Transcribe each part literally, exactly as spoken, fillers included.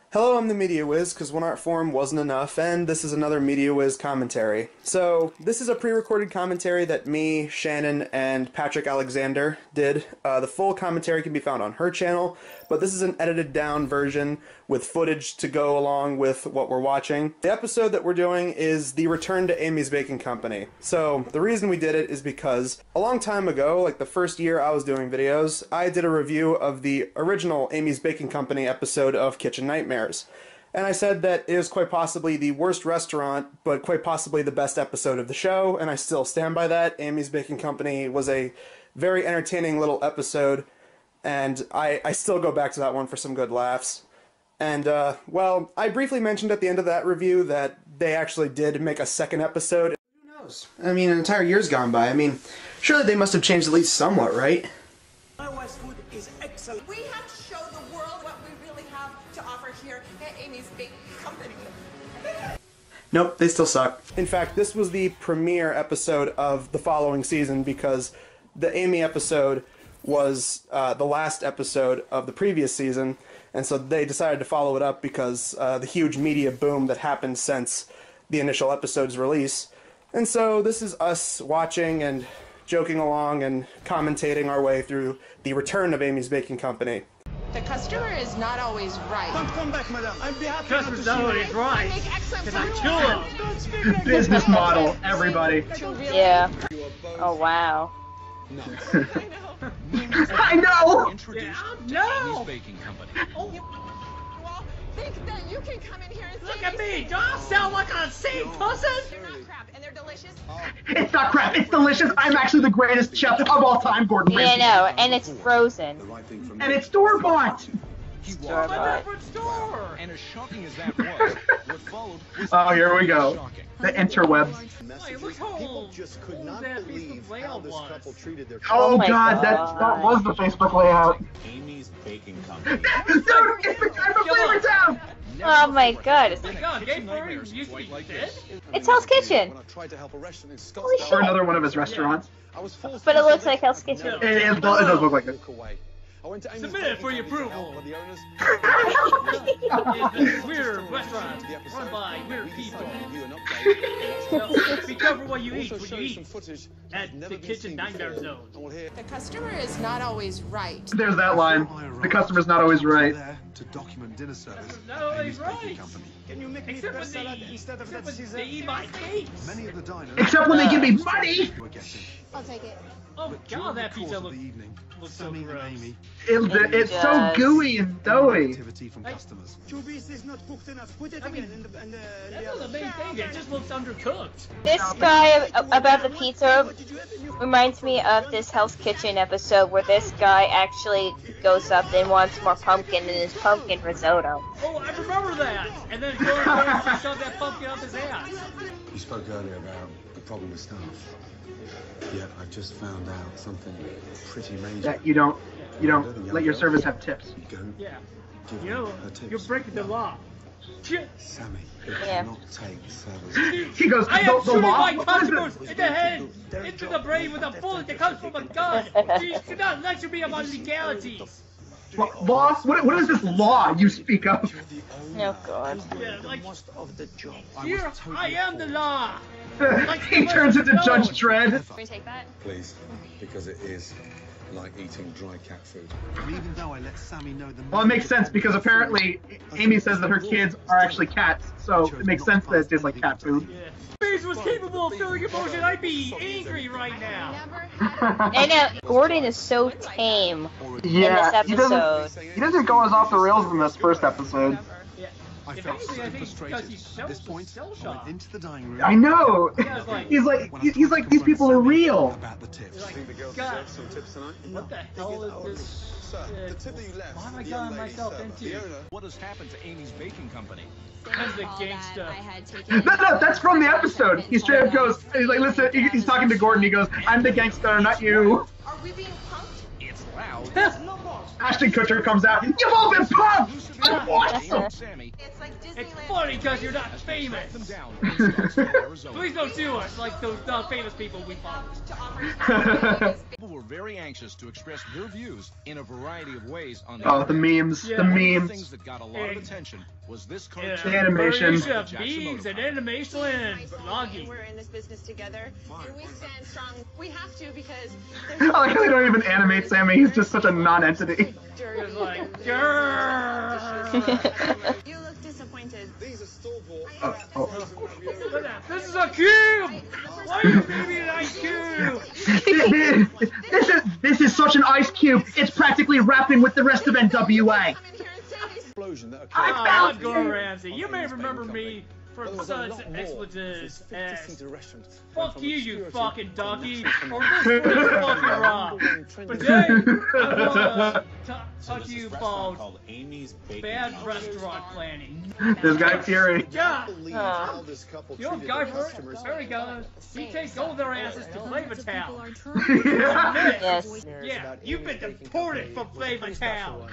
Hello, I'm the Media Wiz, because One Art Forum wasn't enough, and this is another Media Wiz commentary. So, this is a pre-recorded commentary that me, Shannon, and Patrick Alexander did. Uh, the full commentary can be found on her channel, but this is an edited down version with footage to go along with what we're watching. The episode that we're doing is The Return to Amy's Baking Company. So, the reason we did it is because a long time ago, like the first year I was doing videos, I did a review of the original Amy's Baking Company episode of Kitchen Nightmares. And I said that it was quite possibly the worst restaurant, but quite possibly the best episode of the show, and I still stand by that. Amy's Baking Company was a very entertaining little episode, and I, I still go back to that one for some good laughs. And, uh, well, I briefly mentioned at the end of that review that they actually did make a second episode. Who knows? I mean, an entire year's gone by. I mean, surely they must have changed at least somewhat, right? My wife's food is excellent. We have to show the world what we really have to offer here at Amy's Baking Company. Nope, they still suck. In fact, this was the premiere episode of the following season because the Amy episode was uh, the last episode of the previous season, and so they decided to follow it up because uh, the huge media boom that happened since the initial episode's release. And so this is us watching and joking along and commentating our way through the return of Amy's Baking Company. The customer is not always right. Don't come back, madam. I'd be happy Customer's to not see always you. right. Make excellent Because I food. kill Don't speak like Business that. model, everybody. Yeah. Oh wow. I know! Yeah, no! Baking Company. Oh, you all think that you can come in here and say Look at me! these Do I sound like a sick person? They're not crap, and they're delicious. It's not crap, it's delicious. I'm actually the greatest chef of all time, Gordon Yeah, Ramsay. no, and it's frozen. And it's store-bought. He I'm was. a different store! And as shocking as that was, what followed was Oh, here we go. shocking. The interwebs. Wait, look how old, just could old not that believe Facebook how layout this was. couple treated their Oh, Oh my god, that, God. that was the Facebook layout. Amy's Baking Company. Dude, it's the guy from Flavor Town! Oh my god. It's, Oh my god, Game Furry used to be dead? it's Hell's Kitchen. When I tried to help a restaurant in Holy Scotland, Or another one of his restaurants. I was forced But to it looks select like Hell's Kitchen. It, it, it does look like it. walk away. I went to Amy's Submit it Baking for your Company, approval. helped by the owners. It's a weird restaurant run by weird people. So, be careful what you eat Also when show you you some eat footage at never the been Kitchen seen Nightmare before. Zone. And we'll hear The customer is not always right. There's that line. The customer's not always right. To document dinner service. No, he's right. Can you make me Except fresh when salad they, instead of except that when Caesar? they eat my cakes. Many of the diners Except when they give me money! were getting. I'll take it. Oh But during god, the that course pizza of looks the evening, looks so Sammy and gross. Amy It, it's so does. gooey and doughy. activity from customers. Two pieces not cooked enough. Put it I mean, again in the, in the, That's the not the oven. main thing, it just looks undercooked. This guy a- about the pizza reminds me of this Hell's Kitchen episode where this guy actually goes up and wants more pumpkin in his pumpkin risotto. Oh, I remember that! And then Gordon Ramsay shoved that pumpkin up his ass. You spoke earlier about the problem with staff. Yet I've just found out something pretty major. That you don't, you don't let your servers have tips. Go Yeah. give You know, her her tips. you're breaking the law. Shit. Sammy, you Yeah. cannot take service. He goes, I the, am the shooting law? my What is customers this? in the head, into the brain with a bullet that comes from a gun. You should not lecture me about legalities. Law? Law? What, what is this law you speak of? Oh god. Yeah, like, Most of the job. here, I am the law. He turns into Judge Dredd. Can we take that? Please, because it is like eating dry cat food. And even though I let Sammy know the Well, it makes sense because apparently Amy says that her kids are actually cats, so it makes sense that it tastes like cat food. Yeah. If was capable of feeling emotion, I'd be angry right now. Never had I know, Gordon is so tame Yeah, in he this doesn't, episode. he doesn't go as off the rails in this first episode. Yeah. I If felt anything, so I think it's because frustrated. he's At so this point, cell I went shocked. into the dining room. I know. Yeah, it's like, He's like, When I he's, he's like, these people are real. About the tips. You're like, Think the girls God, deserve some tips tonight? what the hell is this? Sir, the shit? tip that you left. Why am I the getting young lady myself server, into? The owner. What has happened to Amy's Baking Company? Kind of the gangsta. I had taken No, no, that's from the episode. He straight up goes, he's like, listen, he- he's talking to Gordon, he goes, I'm the gangster, not you. Are we being punked? It's loud. No boss. Ashton Kutcher comes out. You've all been pumped. Like, what? Sammy. It's like It's Disneyland. funny because you're not famous. Them down in Scottsdale, Arizona. Please don't sue us like those not famous people we follow. To offer People were very anxious to express their views in a variety of ways on the Oh, the memes, Yeah. the One of the memes. things that got a lot of And- attention was this Yeah, cartoon. animation. version of memes and animation and vlogging. We're in this business together, and we stand strong. We have to because I like how they don't even animate Sammy. He's just such a non-entity. It's like, grrr. You look disappointed. These are store-bought. Oh, oh. Look at that. This is a cube! Why are you giving me an ice cube? This is this is such an ice cube. It's practically rapping with the rest of N W A. Come in here and say these. Explosion that Oh, occurred. I'm Gordon Ramsay. You may remember me from such expletives as fuck you, you fucking donkey, or this was fucking wrong. But today, I wanna talk talk to you about bad restaurant planning. This guy Fury. Yeah! Oh. You know Guy Fieri guy, he takes all their asses to Flavortown. Yes. Yeah, you've been deported from Flavortown.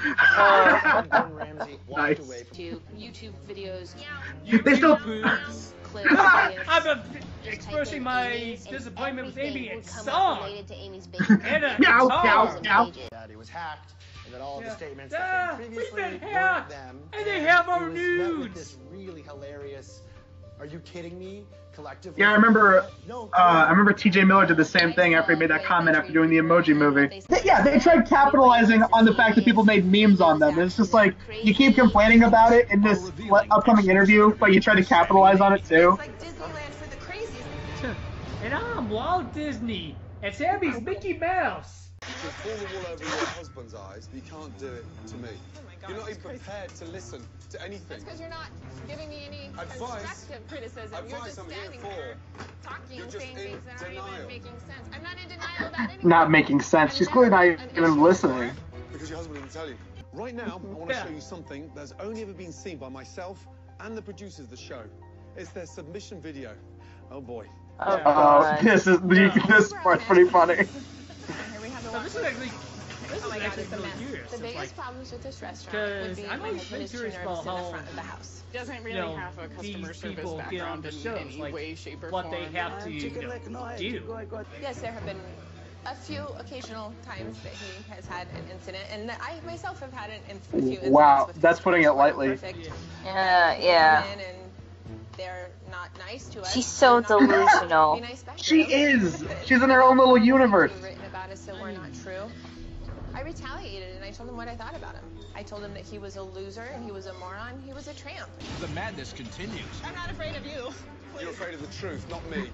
Nice. To YouTube videos, They still. Boobs. clips, I've been expressing my disappointment with Amy and song and a Meow, guitar. meow, meow. that it was hacked, and that all of Yeah. the statements Yeah, that came we've previously been weren't hacked, them. and they have our It was met with nudes. this really hilarious. Are you kidding me? Collectively. Yeah, I remember. No. Uh, I remember T J Miller did the same thing after he made that comment after doing the Emoji Movie. Yeah, they tried capitalizing on the fact that people made memes on them. It's just like you keep complaining about it in this upcoming interview, but you try to capitalize on it too. It's like Disneyland for the crazies. And I'm Walt Disney, and Sammy's Mickey Mouse. You can fall the wall over your husband's eyes, but you can't do it to me. Oh my God, You're not that's even crazy. prepared to listen to anything. That's because you're not giving me any Advice. constructive criticism. You're Advice just I'm here standing for. there talking You're and just saying in things that aren't denial. even making sense. I'm not in denial about anything. Not making sense. She's clearly not even listening. Because your husband didn't tell you. Right now, I want to Yeah. show you something that's only ever been seen by myself and the producers of the show. It's their submission video. Oh boy. Oh, Yeah. Oh, God. this is this part's pretty funny. Here we have the So this is actually, this Oh is my God, actually it's a really mess. curious. The It's biggest like, problems with this restaurant would because be I'm my always husband been is too curious nervous about in the how, front of the house. doesn't really you know, have a customer these service people get on background the in shows, any like way, shape, or what form. they have to, you know, do. Yes, there have been a few occasional times that he has had an incident, and that I myself have had an, in- a few incidents Wow, with that's putting it customers who lightly. aren't perfect. Yeah, yeah. Come in and they're not nice to us. She's so They're not gonna delusional. be nice back to She them. is. She's in her own little universe. Written about us that were not true. I retaliated and I told him what I thought about him. I told him that he was a loser, he was a moron, he was a tramp. The madness continues. I'm not afraid of you. You're afraid of the truth, not me.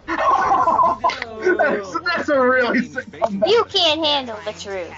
that's, that's a really sick comeback. You can't handle the truth.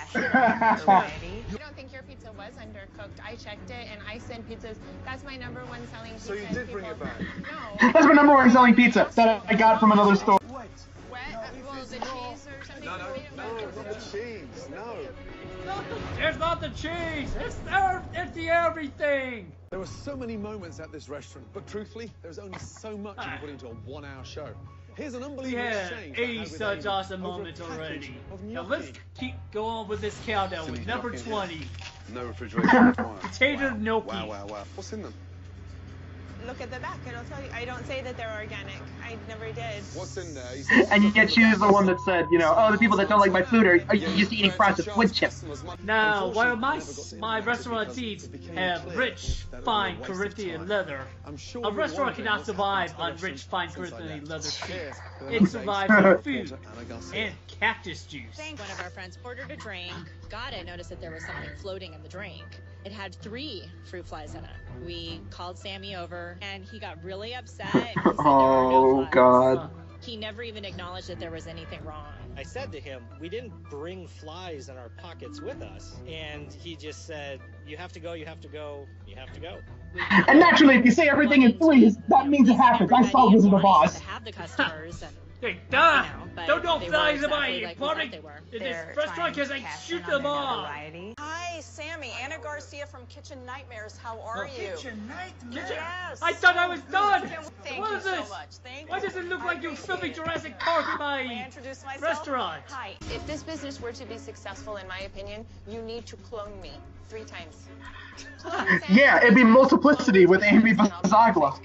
You don't think your pizza was undercooked? I checked it, and I send pizzas. That's my number one selling pizza. So you did bring people- it back? No. That's my number one selling pizza that I got from another store. What? Wet? Uh, well, the cheese or something. No, no, you no, know, not the cheese. No. It's not the cheese, it's the, it's the everything. There were so many moments at this restaurant, but truthfully, there's only so much you can put into a one-hour show. Here's an We unbelievable had exchange. I eighty had with such Amy awesome over a moments package already. of Now gnocchi. let's keep going with this countdown with number twenty. No refrigeration required. Potato gnocchi. Wow, wow, wow. What's in them? Look at the back, it'll tell you. I don't say that they're organic. I never did. What's in there? You said- And yet she was the one that said, you know, oh, the people that don't like my food are, are just eating processed wood chips. Now, while my my restaurant seats have rich, fine Corinthian leather, a restaurant cannot survive on rich, fine Corinthian leather seats. It survives on food and cactus juice. One of our friends ordered a drink, got it, noticed that there was something floating in the drink. It had three fruit flies in it. We called Sammy over, and he got really upset. He said there are no Oh, flies. God. He never even acknowledged that there was anything wrong. I said to him, we didn't bring flies in our pockets with us. And he just said, you have to go, you have to go, you have to go. And naturally, if you say everything in threes, that means it happens. I saw Wizard of Oz. To have the customers and Hey, duh! you know, but Don't know they were flies in exactly my like we thought apartment they were. in They're this restaurant because I shoot them off. I Hey, Sammy, Anna Garcia from Kitchen Nightmares. How are Oh, you? Kitchen Nightmares? Yes. I thought I was done. Thank What you is this? so much. Thank Why you. does it look I like you're filming appreciate it. Jurassic Park in my May I introduce myself? restaurant? Hi. If this business were to be successful, in my opinion, you need to clone me three times. Clone Sammy. Yeah, it'd be multiplicity with Amy Bazagla.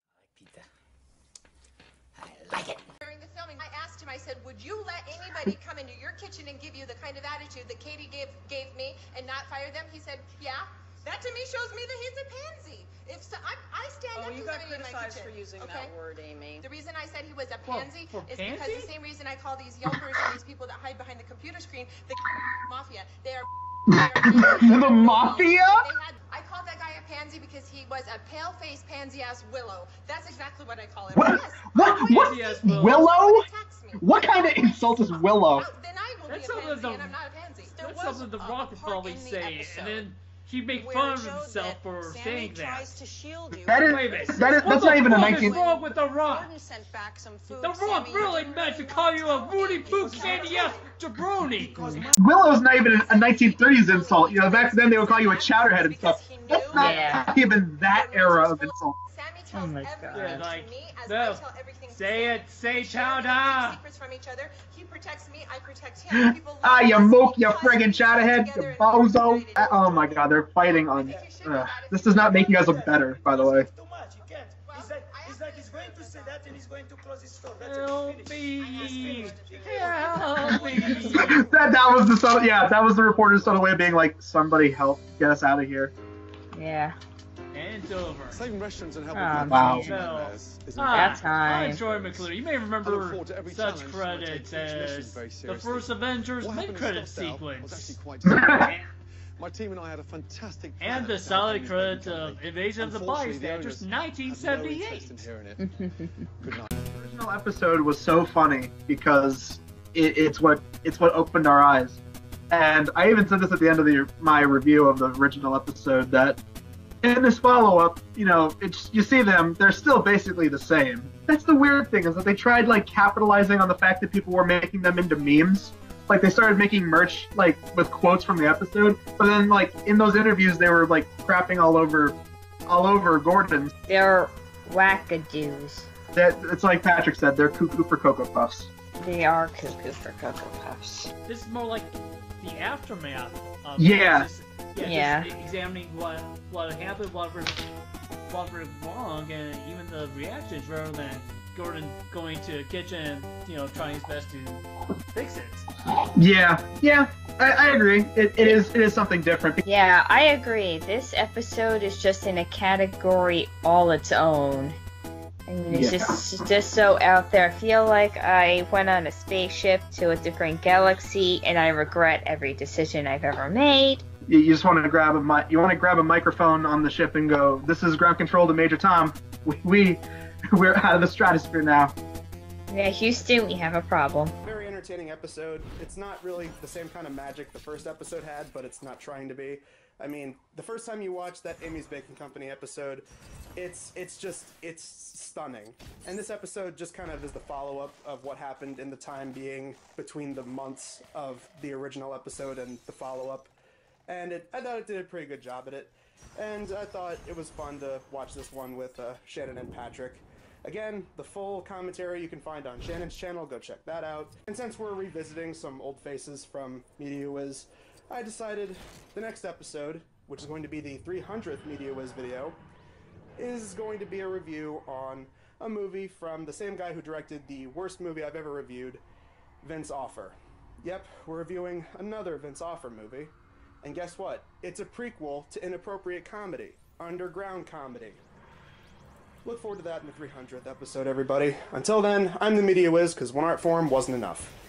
During the filming, I asked him, I said, would you let anybody come into your kitchen and give you the kind of attitude that Katie gave gave me and not fire them? He said, yeah. That to me shows me that he's a pansy. If so, I, I stand Oh, up you to got somebody in my criticized kitchen. for using okay? that word, Amy. The reason I said he was a Well, pansy for is because pansy? the same reason I call these yelpers and these people that hide behind the computer screen the mafia. They are The mafia? They had, I called that guy a pansy because he was a pale-faced pansy-ass willow. That's exactly what I call him. What? Yes. What? What? Willow? What kind of insult is Willow? Then I will That's be a something pansy the, and I'm not a pansy. There that's was something the a- Rock a would part probably in the say, episode and then he'd make where fun it of shows himself that for Sammy saying that. tries to shield you. That is- Wait a minute. that is- What that's the not even a fuck nineteen is wrong with The Rock? Gordon sent back some food. The Rock Sammy, you really didn't meant to really call want you a tell Rudy me. Pook candy ass jabroni. Willow's not even a nineteen thirties insult. You know, back then they would call you a chowderhead and stuff. That's not Yeah. even that era of insult. Sammy Oh tells my everything god. like, to me as no. I tell everything to Say Sammy. it, say We share chowder. everything, secrets from each other. He protects me, I protect him. People Ah, love you us mook, you because friggin' we chowderhead, together you and bozo. united. Uh, Oh my god, they're fighting on. Uh, this does not make you guys look better, by the way. Too much, you can't. It's like, it's like he's going to say that and he's going to close his store. That's Help it. me. Finished. Help me. that that was the subtle, yeah, that was the reporter's subtle way of being like, somebody help get us out of here. Yeah. And it's over. Saving restaurants and helping Oh, people wow. with nightmares is Ah, That's I'm time. Troy McClure. You may I look remember forward to every such challenge, and I take credits each mission as very the seriously. first Avengers What happened in mid-credit Scottsdale was sequence. actually quite disappointing. My team and I had a fantastic plan And the to help solid Amy's credits baking of company. Invasion of the Unfortunately, the Bystanders, owners nineteen had no interest seventy-eight. in hearing it. Good night. The original episode was so funny because it, it's what it's what opened our eyes. And I even said this at the end of the, my review of the original episode that in this follow-up, you know, it's you see them, they're still basically the same. That's the weird thing is that they tried like capitalizing on the fact that people were making them into memes. Like they started making merch like with quotes from the episode, but then like in those interviews they were like crapping all over, all over Gordon. They're wackadoos. That it's like Patrick said, they're cuckoo for Cocoa Puffs. They are cuckoo for Cocoa Puffs. This is more like the aftermath of Yeah. Just, yeah, Yeah. Just examining what what happened, what went, what went wrong, and even the reactions rather than Gordon going to the kitchen and, you know, trying his best to fix it. Yeah, yeah, I, I agree. It, it is it is something different. Yeah, I agree. This episode is just in a category all its own. I mean, it's Yeah. just it's just so out there. I feel like I went on a spaceship to a different galaxy, and I regret every decision I've ever made. You, you just want to grab a mi- you want to grab a microphone on the ship and go, "This is ground control to Major Tom. We, we we're out of the stratosphere now." Yeah, Houston, we have a problem. Very entertaining episode. It's not really the same kind of magic the first episode had, but it's not trying to be. I mean, the first time you watch that Amy's Baking Company episode, it's it's just it's stunning. And this episode just kind of is the follow-up of what happened in the time being between the months of the original episode and the follow-up. And it, I thought it did a pretty good job at it. And I thought it was fun to watch this one with uh, Shannon and Patrick. Again, the full commentary you can find on Shannon's channel, go check that out. And since we're revisiting some old faces from Media Wiz, I decided the next episode, which is going to be the three hundredth Media Wiz video, is going to be a review on a movie from the same guy who directed the worst movie I've ever reviewed, Vince Offer. Yep, we're reviewing another Vince Offer movie. And guess what? It's a prequel to Inappropriate Comedy, Underground Comedy. Look forward to that in the three hundredth episode, everybody. Until then, I'm the Media Wiz, because one art form wasn't enough.